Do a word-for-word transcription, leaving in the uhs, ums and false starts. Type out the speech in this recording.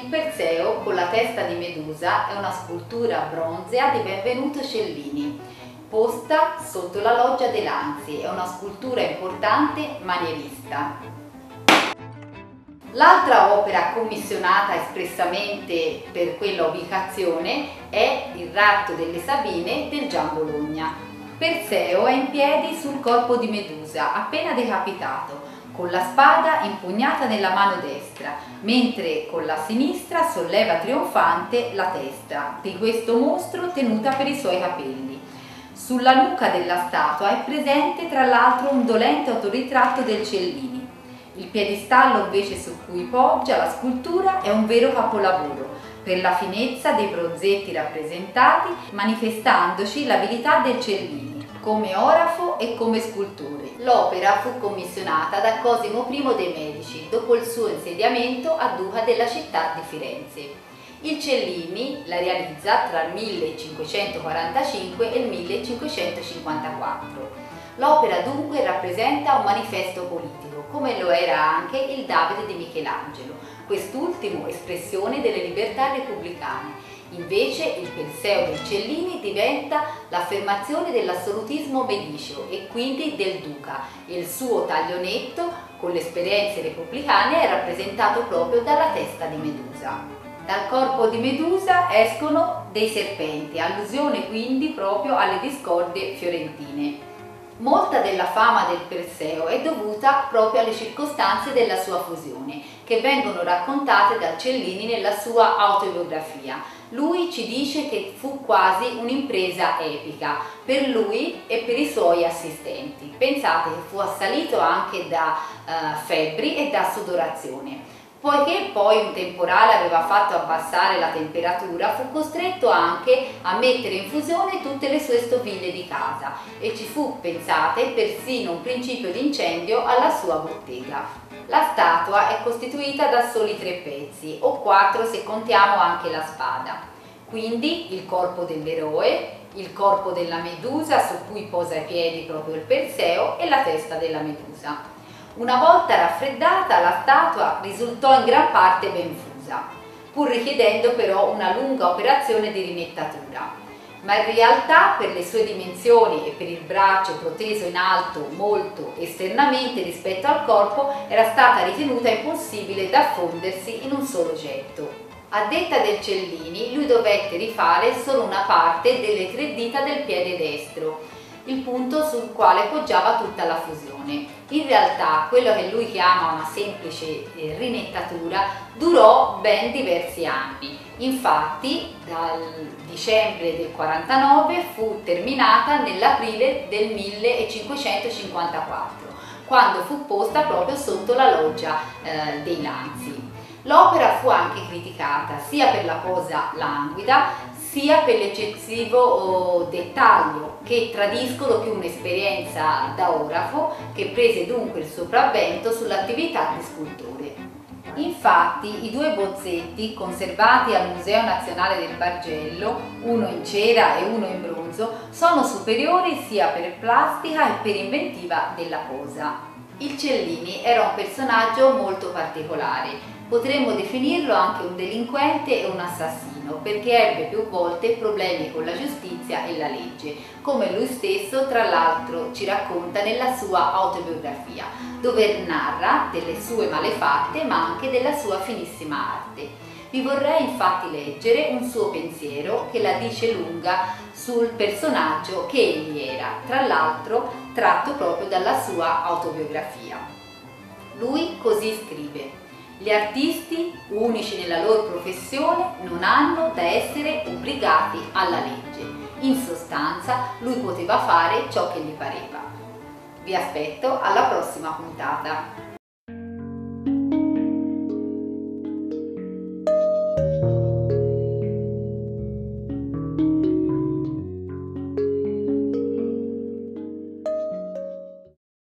Perseo con la testa di Medusa è una scultura bronzea di Benvenuto Cellini, posta sotto la loggia dei Lanzi. È una scultura importante manierista. L'altra opera commissionata espressamente per quella ubicazione è il Ratto delle Sabine del Gian Bologna. Perseo è in piedi sul corpo di Medusa, appena decapitato, con la spada impugnata nella mano destra, mentre con la sinistra solleva trionfante la testa di questo mostro tenuta per i suoi capelli. Sulla nuca della statua è presente tra l'altro un dolente autoritratto del Cellini. Il piedistallo invece su cui poggia la scultura è un vero capolavoro, per la finezza dei bronzetti rappresentati, manifestandoci l'abilità del Cellini come orafo e come scultore. L'opera fu commissionata da Cosimo primo dei Medici dopo il suo insediamento a duca della città di Firenze. Il Cellini la realizza tra il millecinquecentoquarantacinque e il millecinquecentocinquantaquattro. L'opera dunque rappresenta un manifesto politico, come lo era anche il Davide di Michelangelo, quest'ultimo espressione delle libertà repubblicane. Invece il Perseo del Cellini diventa l'affermazione dell'assolutismo mediceo e quindi del duca, e il suo taglio netto con le esperienze repubblicane è rappresentato proprio dalla testa di Medusa. Dal corpo di Medusa escono dei serpenti, allusione quindi proprio alle discordie fiorentine. Molta della fama del Perseo è dovuta proprio alle circostanze della sua fusione, che vengono raccontate da Cellini nella sua autobiografia. Lui ci dice che fu quasi un'impresa epica per lui e per i suoi assistenti. Pensate che fu assalito anche da uh, febbri e da sudorazione. Poiché poi un temporale aveva fatto abbassare la temperatura, fu costretto anche a mettere in fusione tutte le sue stoviglie di casa e ci fu, pensate, persino un principio di incendio alla sua bottega. La statua è costituita da soli tre pezzi, o quattro se contiamo anche la spada. Quindi il corpo dell'eroe, il corpo della Medusa su cui posa i piedi proprio il Perseo e la testa della Medusa. Una volta raffreddata, la statua risultò in gran parte ben fusa, pur richiedendo però una lunga operazione di rinettatura. Ma in realtà, per le sue dimensioni e per il braccio proteso in alto molto esternamente rispetto al corpo, era stata ritenuta impossibile da fondersi in un solo getto. A detta del Cellini, lui dovette rifare solo una parte delle tre dita del piede destro, il punto sul quale poggiava tutta la fusione. In realtà quello che lui chiama una semplice eh, rinettatura durò ben diversi anni. Infatti dal dicembre del quarantanove fu terminata nell'aprile del millecinquecentocinquantaquattro, quando fu posta proprio sotto la loggia eh, dei Lanzi. L'opera fu anche criticata sia per la posa languida sia per l'eccessivo dettaglio, che tradiscono più un'esperienza da orafo che prese dunque il sopravvento sull'attività di scultore. Infatti i due bozzetti conservati al Museo Nazionale del Bargello, uno in cera e uno in bronzo, sono superiori sia per plastica e per inventiva della posa. Il Cellini era un personaggio molto particolare. Potremmo definirlo anche un delinquente e un assassino, perché ebbe più volte problemi con la giustizia e la legge, come lui stesso tra l'altro ci racconta nella sua autobiografia, dove narra delle sue malefatte ma anche della sua finissima arte. Vi vorrei infatti leggere un suo pensiero che la dice lunga sul personaggio che egli era, tra l'altro tratto proprio dalla sua autobiografia. Lui così scrive: gli artisti, unici nella loro professione, non hanno da essere obbligati alla legge. In sostanza, lui poteva fare ciò che gli pareva. Vi aspetto alla prossima puntata.